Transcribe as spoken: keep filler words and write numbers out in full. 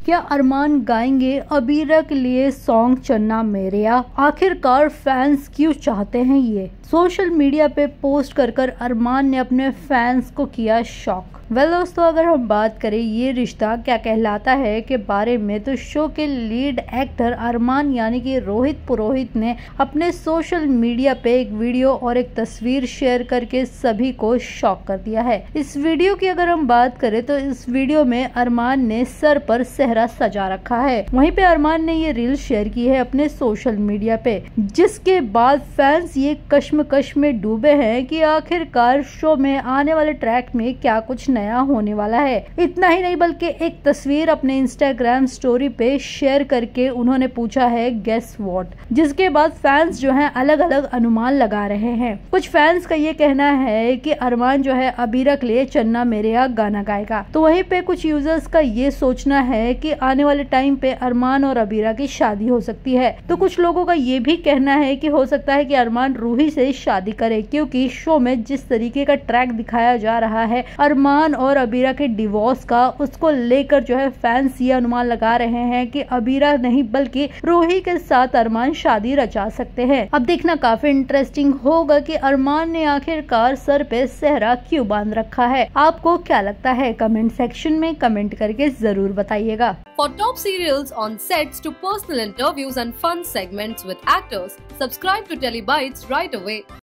क्या अरमान गाएंगे अबीरा के लिए सॉन्ग चन्ना मेरेया? आखिरकार फैंस क्यों चाहते हैं ये? सोशल मीडिया पे पोस्ट कर कर अरमान ने अपने फैंस को किया शॉक। वेल well, दोस्तों, अगर हम बात करें ये रिश्ता क्या कहलाता है के बारे में, तो शो के लीड एक्टर अरमान यानी कि रोहित पुरोहित ने अपने सोशल मीडिया पे एक वीडियो और एक तस्वीर शेयर करके सभी को शॉक कर दिया है। इस वीडियो की अगर हम बात करें तो इस वीडियो में अरमान ने सर पर सेहरा सजा रखा है। वहीं पे अरमान ने ये रील शेयर की है अपने सोशल मीडिया पे, जिसके बाद फैंस ये कश्मकश में डूबे हैं कि आखिरकार शो में आने वाले ट्रैक में क्या कुछ नया होने वाला है। इतना ही नहीं बल्कि एक तस्वीर अपने इंस्टाग्राम स्टोरी पे शेयर करके उन्होंने पूछा है गेस व्हाट, जिसके बाद फैंस जो हैं अलग अलग अनुमान लगा रहे हैं। कुछ फैंस का ये कहना है कि अरमान जो है अबीरा के लिए चन्ना मेरेया गाना गाएगा, तो वहीं पे कुछ यूजर्स का ये सोचना है कि आने वाले टाइम पे अरमान और अबीरा की शादी हो सकती है। तो कुछ लोगों का ये भी कहना है कि हो सकता है कि अरमान रूही से शादी करे, क्योंकि शो में जिस तरीके का ट्रैक दिखाया जा रहा है अरमान और अबीरा के डिवोर्स का, उसको लेकर जो है फैंस ये अनुमान लगा रहे हैं कि अबीरा नहीं बल्कि रूही के साथ अरमान शादी रचा सकते हैं। अब देखना काफी इंटरेस्टिंग होगा कि अरमान ने आखिरकार सर पे सेहरा क्यों बांध रखा है। आपको क्या लगता है? कमेंट सेक्शन में कमेंट करके जरूर बताइएगा। For top serials on sets to personal interviews and fun segments with actors, subscribe to Telebytes right away.